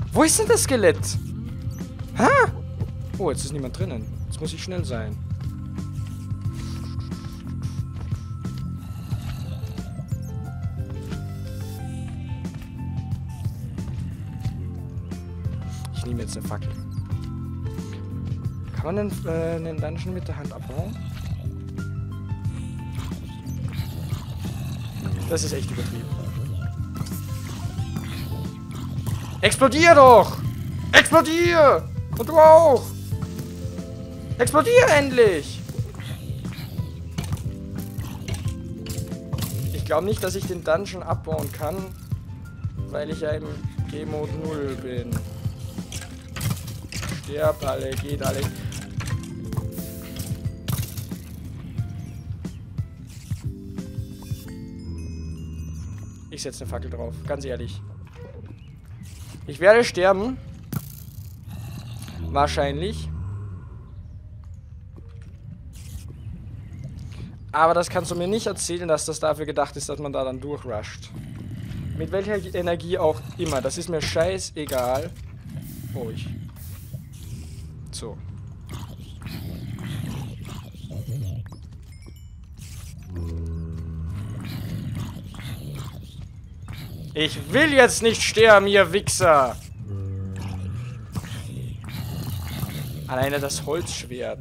Wo ist denn das Skelett? Hä? Oh, jetzt ist niemand drinnen. Jetzt muss ich schnell sein. Ich nehme jetzt eine Fackel. Kann man einen Dungeon mit der Hand abbauen? Das ist echt übertrieben. Explodier doch! Explodier! Und du auch! Explodier endlich! Ich glaube nicht, dass ich den Dungeon abbauen kann, weil ich ja im G-Mode 0 bin. Sterbt alle, geht alle. Ich setze eine Fackel drauf, ganz ehrlich. Ich werde sterben. Wahrscheinlich. Aber das kannst du mir nicht erzählen, dass das dafür gedacht ist, dass man da dann durchrusht. Mit welcher Energie auch immer. Das ist mir scheißegal. Oh, ich. So. Ich will jetzt nicht sterben, ihr Wichser! Alleine das Holzschwert.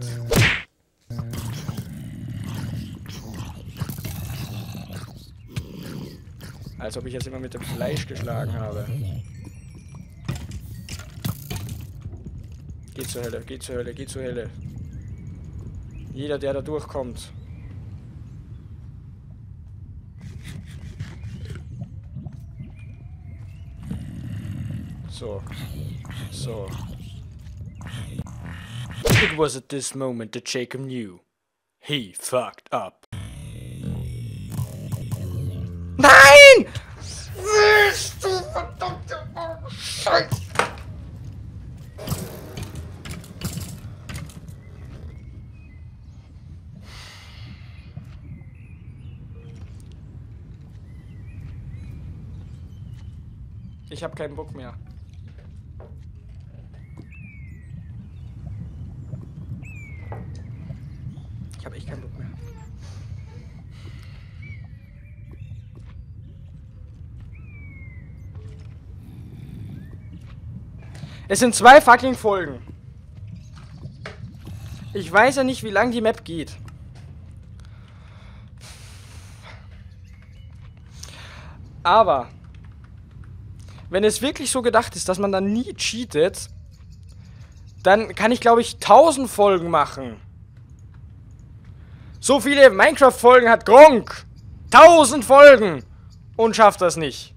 Als ob ich jetzt immer mit dem Fleisch geschlagen habe. Geh zur Hölle, geh zur Hölle, geh zur Hölle. Jeder, der da durchkommt. So. So. It was at this moment that Jacob knew. He fucked up. Nein! Willst du verdammte Scheiße! Ich hab keinen Bock mehr. Ich hab echt keinen Bock mehr. Es sind 2 fucking Folgen. Ich weiß ja nicht, wie lang die Map geht. Aber wenn es wirklich so gedacht ist, dass man dann nie cheatet, dann kann ich, glaube ich, 1000 Folgen machen. So viele Minecraft-Folgen hat Gronkh. 1000 Folgen. Und schafft das nicht.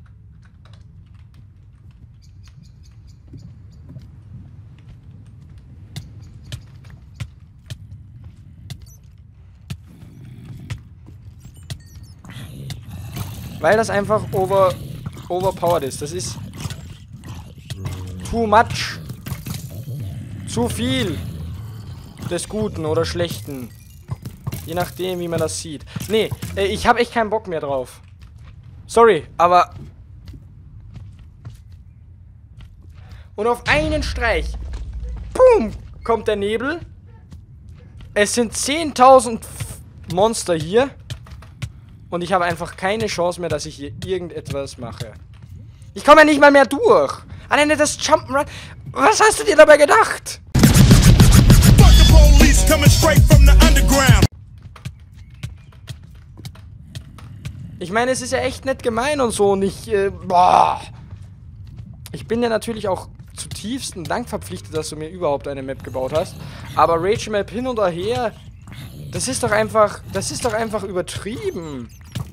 Weil das einfach overpowered ist. Das ist too much. Zu viel des Guten oder Schlechten. Je nachdem, wie man das sieht. Nee, ich habe echt keinen Bock mehr drauf. Sorry, aber... Und auf einen Streich, boom, kommt der Nebel. Es sind 10.000 Monster hier. Und ich habe einfach keine Chance mehr, dass ich hier irgendetwas mache. Ich komme ja nicht mal mehr durch. Alleine das Jump'n'Run. Was hast du dir dabei gedacht? Ich meine, es ist ja echt nett gemein und so. Und ich, boah. Ich bin ja natürlich auch zutiefsten Dank verpflichtet, dass du mir überhaupt eine Map gebaut hast. Aber Rachel Map hin und her, das ist doch einfach übertrieben.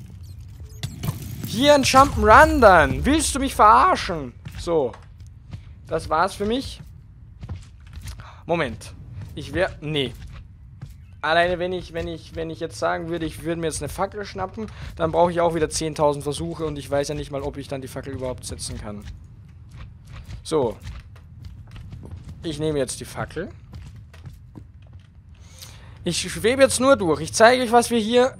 Hier ein Jump'n'Run dann. Willst du mich verarschen? So. Das war's für mich. Moment. Nee. Alleine wenn ich jetzt sagen würde, ich würde mir jetzt eine Fackel schnappen, dann brauche ich auch wieder 10.000 Versuche und ich weiß ja nicht mal, ob ich dann die Fackel überhaupt setzen kann. So. Ich nehme jetzt die Fackel. Ich schwebe jetzt nur durch. Ich zeige euch, was wir hier...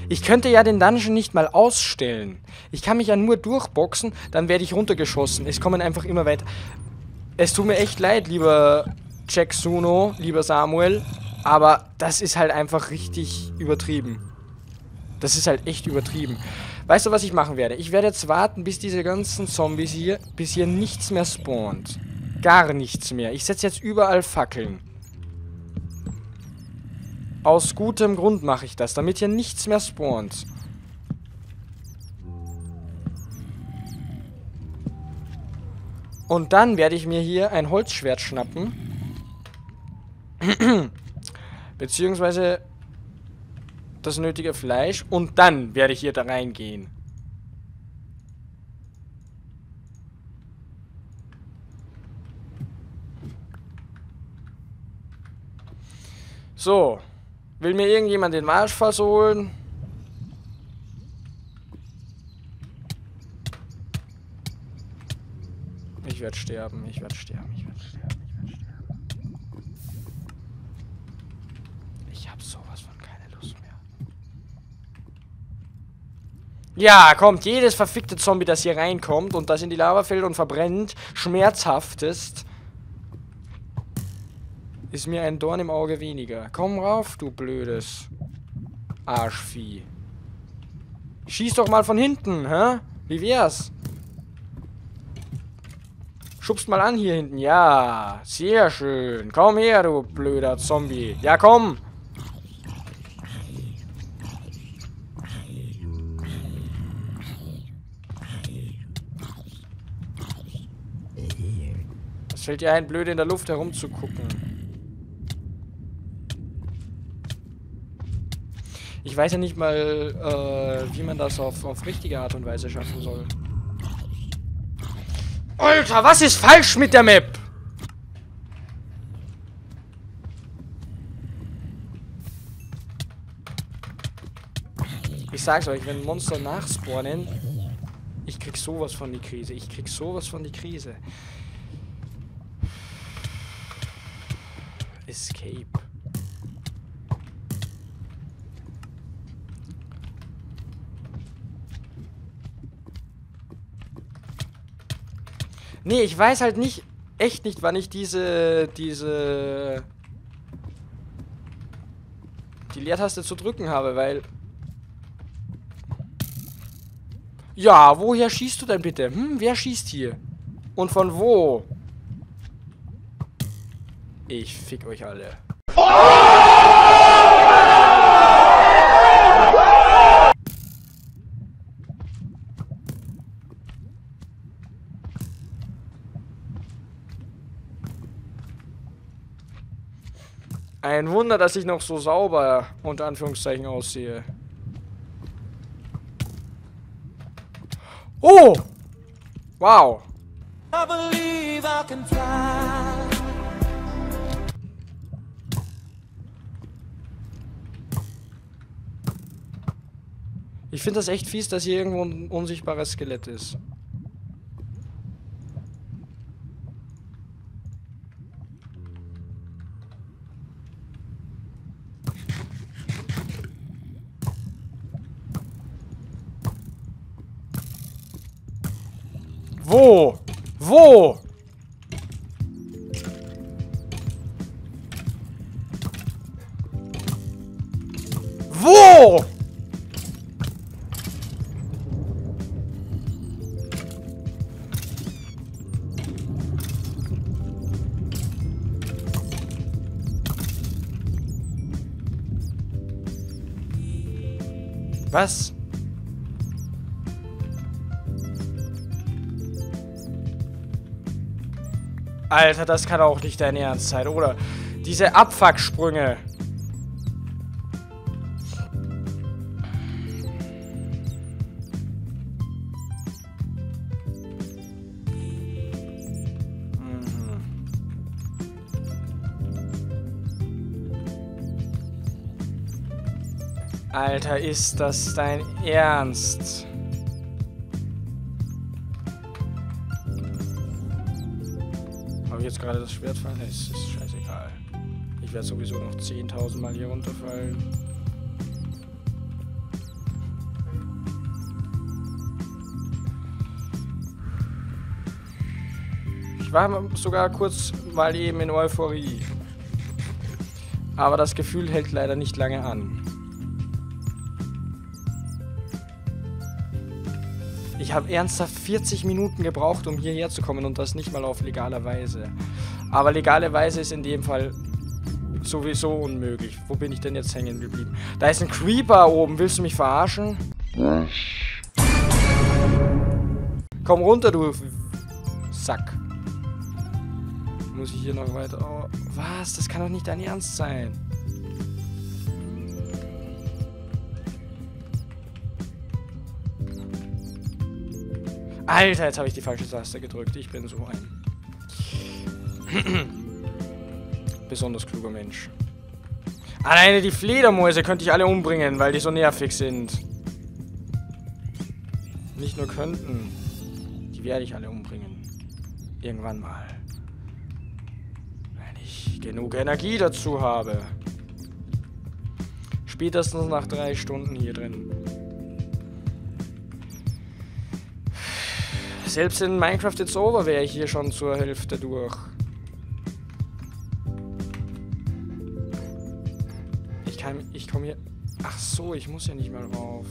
Ich könnte ja den Dungeon nicht mal ausstellen. Ich kann mich ja nur durchboxen, dann werde ich runtergeschossen. Es kommen einfach immer weiter. Es tut mir echt leid, lieber Jack Suno, lieber Samuel, aber das ist halt einfach richtig übertrieben. Das ist halt echt übertrieben. Weißt du, was ich machen werde? Ich werde jetzt warten, bis diese ganzen Zombies hier, bis hier nichts mehr spawnt. Gar nichts mehr. Ich setze jetzt überall Fackeln. Aus gutem Grund mache ich das, damit hier nichts mehr spawnt. Und dann werde ich mir hier ein Holzschwert schnappen. Beziehungsweise das nötige Fleisch. Und dann werde ich hier da reingehen. So. Will mir irgendjemand den Marsch versohlen? Ich werde sterben, ich werde sterben, ich werde sterben, ich werde sterben. Ich habe sowas von keine Lust mehr. Ja, kommt jedes verfickte Zombie, das hier reinkommt und das in die Lava fällt und verbrennt, schmerzhaftest, ist mir ein Dorn im Auge weniger. Komm rauf, du blödes Arschvieh. Schieß doch mal von hinten, hä? Wie wär's? Schubst mal an hier hinten. Ja, sehr schön. Komm her, du blöder Zombie. Ja, komm. Es fällt dir ein, blöd in der Luft herumzugucken. Ich weiß ja nicht mal, wie man das auf richtige Art und Weise schaffen soll. Alter, was ist falsch mit der Map? Ich sag's euch, wenn Monster nachspawnen, ich krieg sowas von die Krise. Ich krieg sowas von die Krise. Escape. Nee, ich weiß halt nicht, echt nicht, wann ich die Leertaste zu drücken habe, weil... Ja, woher schießt du denn bitte? Wer schießt hier? Und von wo? Ich fick euch alle. Ein Wunder, dass ich noch so sauber, unter Anführungszeichen, aussehe. Oh! Wow! I believe I can fly. Ich finde das echt fies, dass hier irgendwo ein unsichtbares Skelett ist. Wo? Wo? Wo? Was? Alter, das kann auch nicht dein Ernst sein, oder? Diese Abfucksprünge. Alter, ist das dein Ernst? Habe ich jetzt gerade das Schwert fallen? Es ist scheißegal. Ich werde sowieso noch 10.000 Mal hier runterfallen. Ich war sogar kurz mal eben in Euphorie. Aber das Gefühl hält leider nicht lange an. Ich habe ernsthaft 40 Minuten gebraucht, um hierher zu kommen und das nicht mal auf legale Weise. Aber legale Weise ist in dem Fall sowieso unmöglich. Wo bin ich denn jetzt hängen geblieben? Da ist ein Creeper oben. Willst du mich verarschen? Komm runter, du Sack. Muss ich hier noch weiter... Oh, was? Das kann doch nicht dein Ernst sein. Alter, jetzt habe ich die falsche Taste gedrückt. Ich bin so ein besonders kluger Mensch. Alleine die Fledermäuse könnte ich alle umbringen, weil die so nervig sind. Nicht nur könnten. Die werde ich alle umbringen. Irgendwann mal. Wenn ich genug Energie dazu habe. Spätestens nach 3 Stunden hier drin. Selbst in Minecraft It's Over wäre ich hier schon zur Hälfte durch. Ich komme hier... Ach so, ich muss ja nicht mal rauf.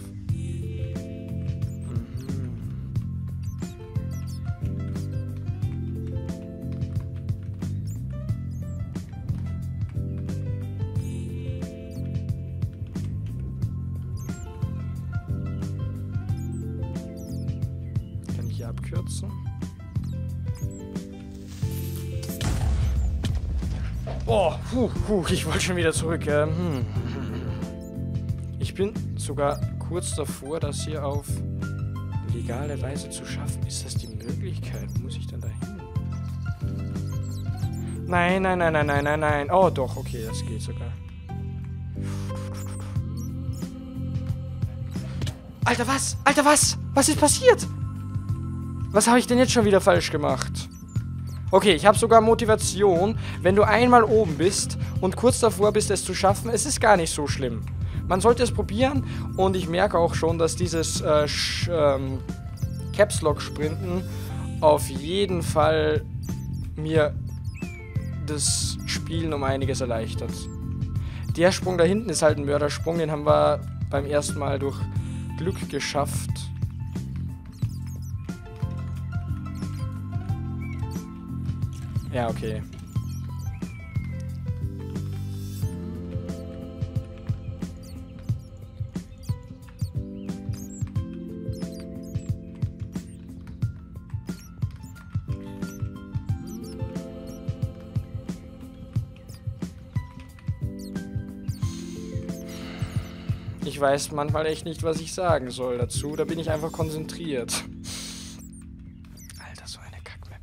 Kann ich hier abkürzen? Oh, ich wollte schon wieder zurück. Ich bin sogar kurz davor, das hier auf legale Weise zu schaffen. Ist das die Möglichkeit? Wo muss ich denn da hin? Nein, nein, nein, nein, nein, nein, nein. Oh, doch, okay, das geht sogar. Alter, was? Alter, was? Was ist passiert? Was habe ich denn jetzt schon wieder falsch gemacht? Okay, ich habe sogar Motivation. Wenn du einmal oben bist und kurz davor bist, es zu schaffen, es ist gar nicht so schlimm. Man sollte es probieren und ich merke auch schon, dass dieses Caps Lock Sprinten auf jeden Fall mir das Spielen um einiges erleichtert. Der Sprung da hinten ist halt ein Mördersprung, den haben wir beim ersten Mal durch Glück geschafft. Ja, okay. Ich weiß manchmal echt nicht, was ich sagen soll dazu. Da bin ich einfach konzentriert. Alter, so eine Kackmap.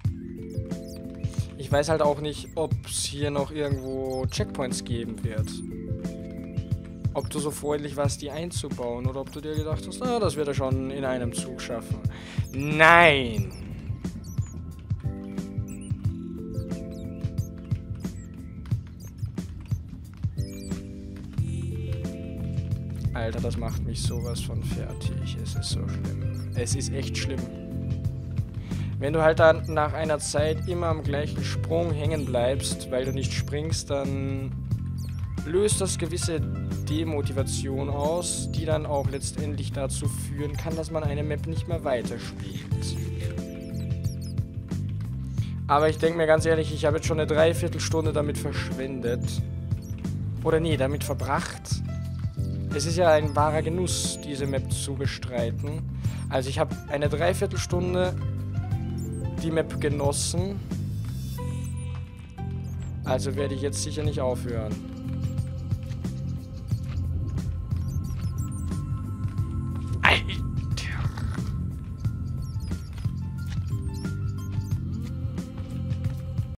Ich weiß halt auch nicht, ob es hier noch irgendwo Checkpoints geben wird. Ob du so freundlich warst, die einzubauen. Oder ob du dir gedacht hast, na, das wird er schon in einem Zug schaffen. Nein! Alter, das macht mich sowas von fertig. Es ist so schlimm. Es ist echt schlimm. Wenn du halt dann nach einer Zeit immer am gleichen Sprung hängen bleibst, weil du nicht springst, dann löst das gewisse Demotivation aus, die dann auch letztendlich dazu führen kann, dass man eine Map nicht mehr weiterspielt. Aber ich denke mir ganz ehrlich, ich habe jetzt schon eine Dreiviertelstunde damit verschwendet. Oder nee, damit verbracht. Es ist ja ein wahrer Genuss, diese Map zu bestreiten. Also ich habe eine Dreiviertelstunde die Map genossen. Also werde ich jetzt sicher nicht aufhören.